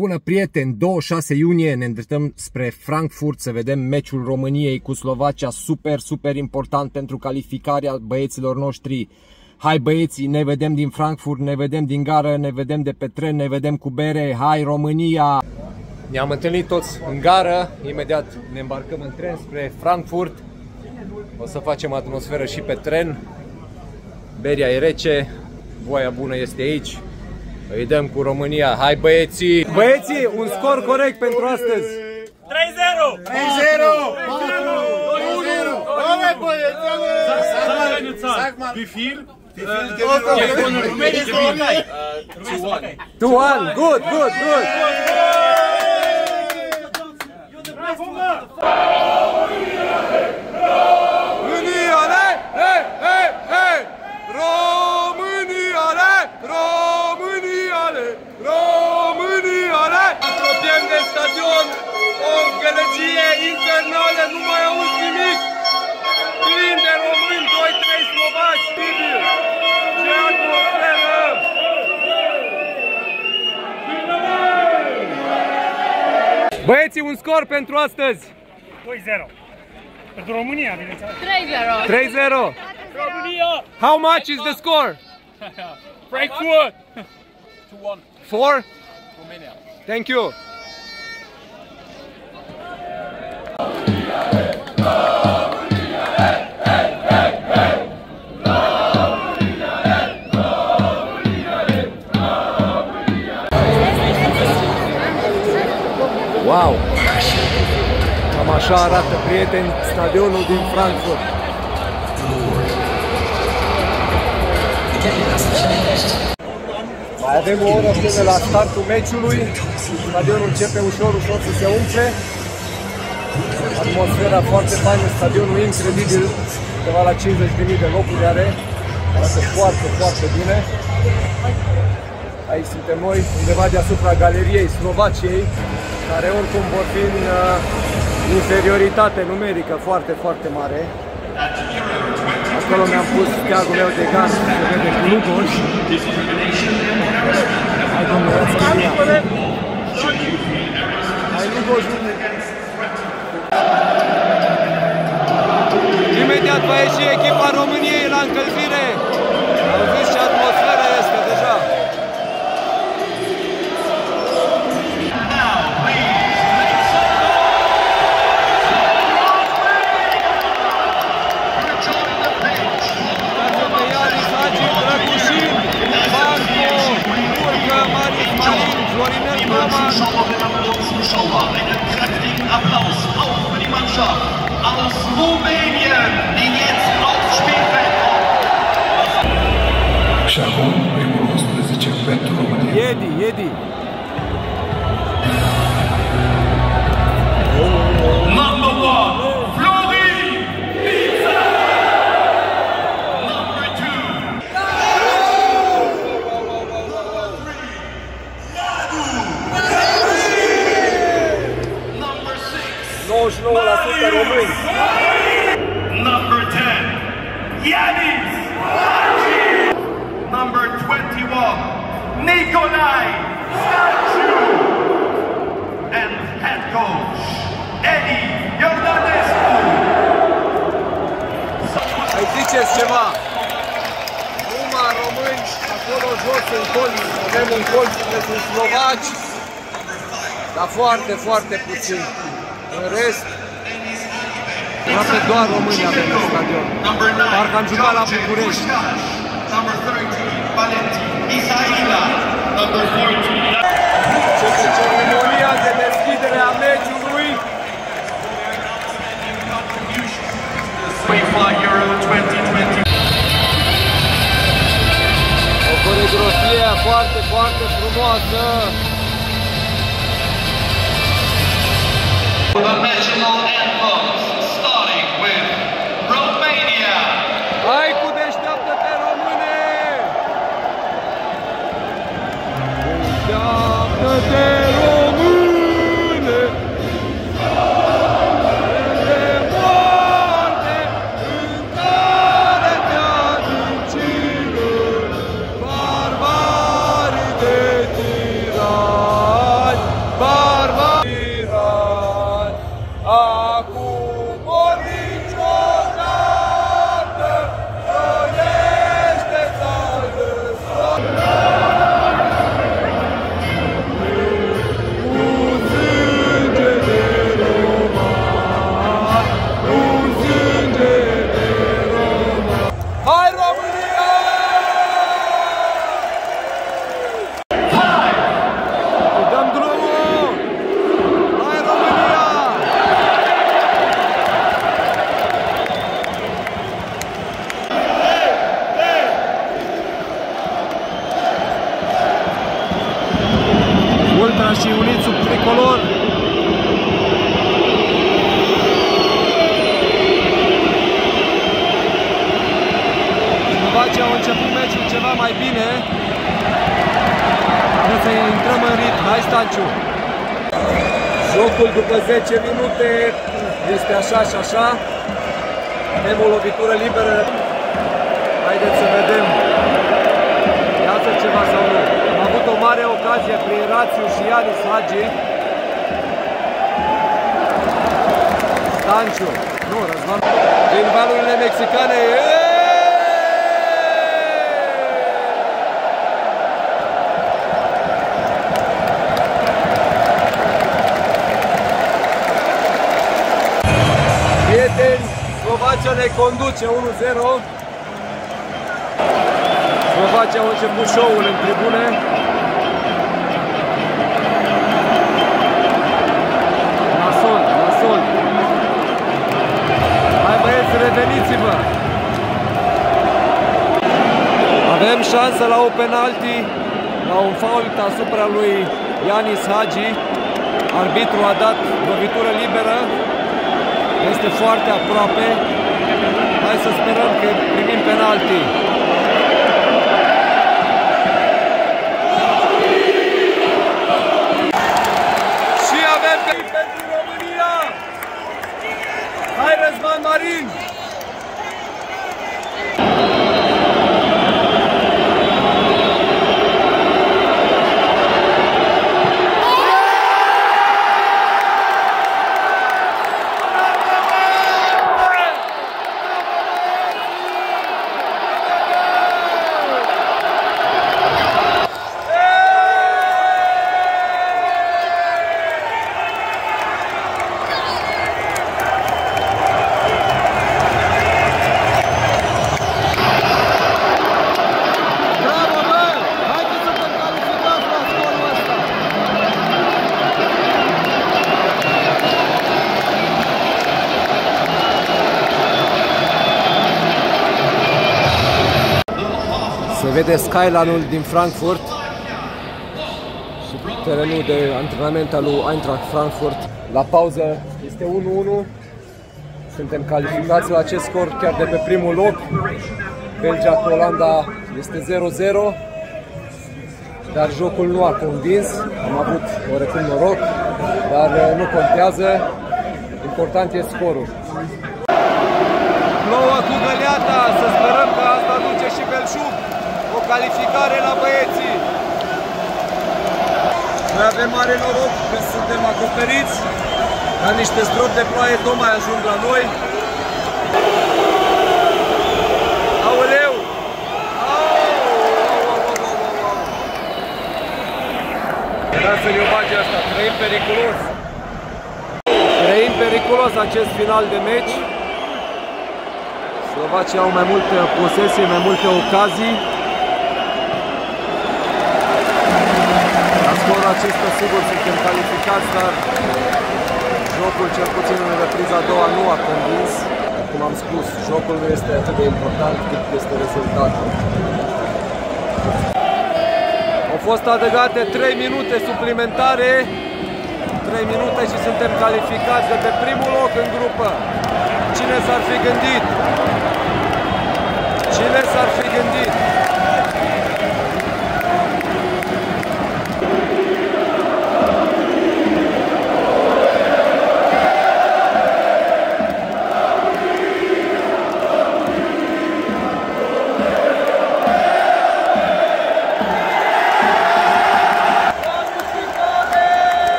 Bună prieteni, 26 iunie ne îndreptăm spre Frankfurt să vedem meciul României cu Slovacia, super important pentru calificarea băieților noștri. Hai băieții, ne vedem din Frankfurt, ne vedem din gară, ne vedem de pe tren, ne vedem cu bere, hai România! Ne-am întâlnit toți în gară, imediat ne îmbarcăm în tren spre Frankfurt. O să facem atmosferă și pe tren, beria e rece, voia bună este aici. Îi dăm cu România. Hai băieții! Băieții, un scor corect pentru astăzi! 3-0! 3-0! 2-1! Hai băieți! Sag mal! Wie viel? 2-1! Good! Apropiem de stadion, o gălăgie infernală, nu mai auzi nimic. Plin de români, 2-3 slovaci, Bibiu. Ce atmosferă! Băieții, un scor pentru astăzi! 2-0. Pentru România, bineînțeles. 3-0. România! How much is the score? Frankfurt! 2-1. 4? România. Thank you. Wow! Cam așa arată, prieteni, stadionul din Frankfurt. Mai avem o oră până la startul meciului. Stadionul începe ușor să se umple. Atmosfera foarte faină, stadionul incredibil, undeva la 50.000 de locuri are. Arată foarte bine. Aici suntem noi, undeva deasupra galeriei Slovaciei, care oricum vor fi în inferioritate numerică foarte mare. Acolo mi-am pus steagul meu de gard, se vede cu Lugoș. Hai domnule, hai Lugoș. Imediat va ieși echipa României la încălzire. Auziți ce atmosferă este deja. Zuschauer, einen kräftigen Applaus auch für die Mannschaft aus Rumänien, die jetzt aufs Spielfeld kommt. Și acum, primul 11 pentru România. Iedi. Number 1, Florin Pizza. Number 2, 99% români. Number 10, Yanis. Number 21, Nikolai Stanciu. And head coach, Eddie Iordanescu. Mai ziceți ceva? Numai români, acolo jos în colț, avem un colț unde sunt slovaci, dar foarte puțin. În rest, aproape doar români avem în stadion. Parcă am jucat la București. Number 13, Valentin Isaila. Number 14. Este ceremonia de deschidere a meciului. UEFA Euro 2020. O coreografie foarte frumoasă. The national anthems, starting with Romania. Hai cu deșteaptă-te, române! Deșteaptă-te, române! De moarte în care te-a adâncit, barbarii de tirani. Slovacia au început meciul ceva mai bine. Trebuie să intrăm în ritm. Hai, Stanciu! Jocul după 10 minute este așa și așa. Avem o lovitură liberă. Haideți să vedem. Iată ceva sau nu. Am avut o mare ocazie prin Rațiu și Ianis Hagi. Stanciu. Nu, Răzvan. Din valurile mexicane. Prieteni, Slovacia ne conduce 1-0. Slovacia au început show-ul în tribune. Nasol, nasol. Hai băieți, reveniți-vă! Avem șansă la o penalti, la un fault asupra lui Ianis Hagi. Arbitru a dat lovitură liberă. Este foarte aproape. Hai să sperăm că primim penalti. Și avem pentru România! Hai, Răzvan Marin! Se vede skyline-ul din Frankfurt și terenul de antrenament al lui Eintracht Frankfurt. La pauză este 1-1. Suntem calificați la acest scor chiar de pe primul loc. Belgia cu Olanda este 0-0. Dar jocul nu a convins. Am avut oarecum noroc, dar nu contează. Important e scorul. Plouă cu găleata, să sperăm că asta duce și Belșug. O calificare la băieții. Noi avem mare noroc că suntem acoperiți, dar niște stropi de ploaie tot mai ajung la noi. Aoleu! Era să ne-o bage asta, trăim periculos. Trăim periculos acest final de meci. Slovacii au mai multă posesie, mai multe ocazii. La scorul acesta, sigur, suntem calificați, dar jocul, cel puțin în repriza a doua, nu a convins. Cum am spus, jocul nu este atât de important cât este rezultatul. Au fost adăugate 3 minute suplimentare. 3 minute și suntem calificați de pe primul loc în grupă. Cine s-ar fi gândit? Cine s-ar fi gândit?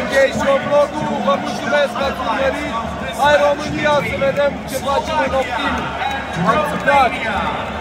închei și eu vlogul. Vă mulțumesc că ați urmărit. Hai România, să vedem ce facem în optim. Am țucat!